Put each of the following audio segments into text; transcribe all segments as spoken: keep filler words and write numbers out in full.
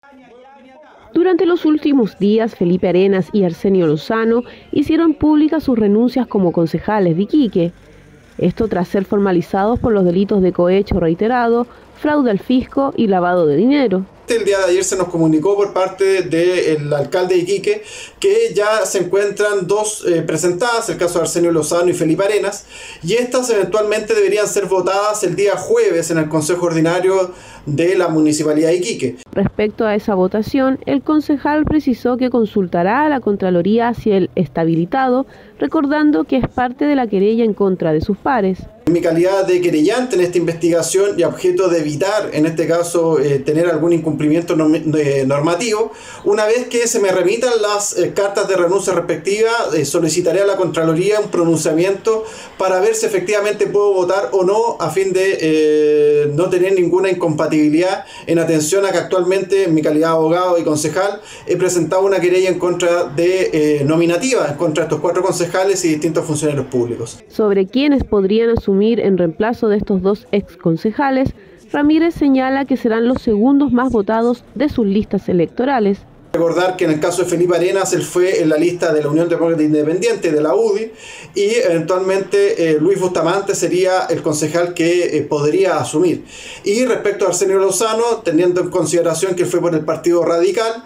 Durante los últimos días, Felipe Arenas y Arsenio Lozano hicieron públicas sus renuncias como concejales de Iquique. Esto tras ser formalizados por los delitos de cohecho reiterado, fraude al fisco y lavado de dinero. El día de ayer se nos comunicó por parte del alcalde de Iquique que ya se encuentran dos eh, presentadas, el caso de Arsenio Lozano y Felipe Arenas, y estas eventualmente deberían ser votadas el día jueves en el Consejo Ordinario de la Municipalidad de Iquique. Respecto a esa votación, el concejal precisó que consultará a la Contraloría si él está habilitado, recordando que es parte de la querella en contra de sus pares. En mi calidad de querellante en esta investigación y objeto de evitar, en este caso, eh, tener algún incumplimiento normativo, una vez que se me remitan las eh, cartas de renuncia respectivas, eh, solicitaré a la Contraloría un pronunciamiento para ver si efectivamente puedo votar o no, a fin de eh, no tener ninguna incompatibilidad, en atención a que actualmente, en mi calidad de abogado y concejal, he presentado una querella en contra de eh, nominativa, en contra de estos cuatro concejales y distintos funcionarios públicos. Sobre quiénes podrían asumir en reemplazo de estos dos ex concejales, Ramírez señala que serán los segundos más votados de sus listas electorales. Recordar que en el caso de Felipe Arenas, él fue en la lista de la Unión Demócrata Independiente, de la U D I, y eventualmente eh, Luis Bustamante sería el concejal que eh, podría asumir. Y respecto a Arsenio Lozano, teniendo en consideración que fue por el Partido Radical,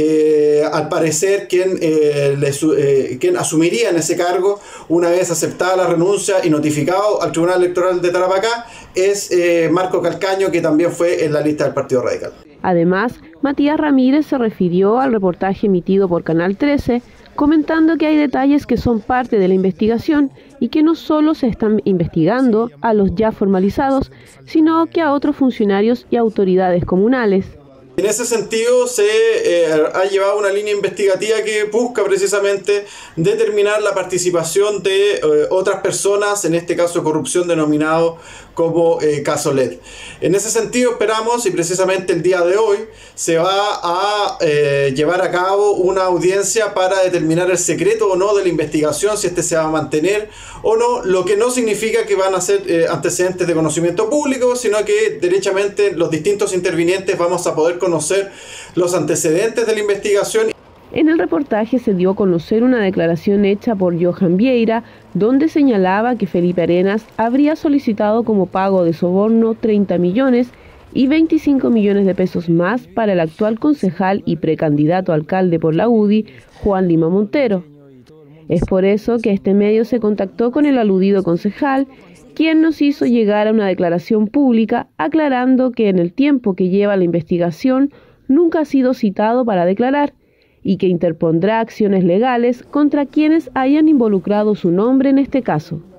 eh, al parecer quien, eh, le, eh, quien asumiría en ese cargo, una vez aceptada la renuncia y notificado al Tribunal Electoral de Tarapacá, es eh, Marco Calcaño, que también fue en la lista del Partido Radical. Además, Matías Ramírez se refirió al reportaje emitido por Canal trece, comentando que hay detalles que son parte de la investigación y que no solo se están investigando a los ya formalizados, sino que a otros funcionarios y autoridades comunales. En ese sentido se eh, ha llevado una línea investigativa que busca precisamente determinar la participación de eh, otras personas, en este caso corrupción denominado como eh, caso L E D. En ese sentido esperamos, y precisamente el día de hoy se va a eh, llevar a cabo una audiencia para determinar el secreto o no de la investigación, si este se va a mantener o no, lo que no significa que van a ser eh, antecedentes de conocimiento público, sino que derechamente los distintos intervinientes vamos a poder conocer los antecedentes de la investigación. En el reportaje se dio a conocer una declaración hecha por Johan Vieira, donde señalaba que Felipe Arenas habría solicitado como pago de soborno treinta millones y veinticinco millones de pesos más para el actual concejal y precandidato a alcalde por la U D I, Juan Lima Montero. Es por eso que este medio se contactó con el aludido concejal, quien nos hizo llegar a una declaración pública aclarando que en el tiempo que lleva la investigación nunca ha sido citado para declarar y que interpondrá acciones legales contra quienes hayan involucrado su nombre en este caso.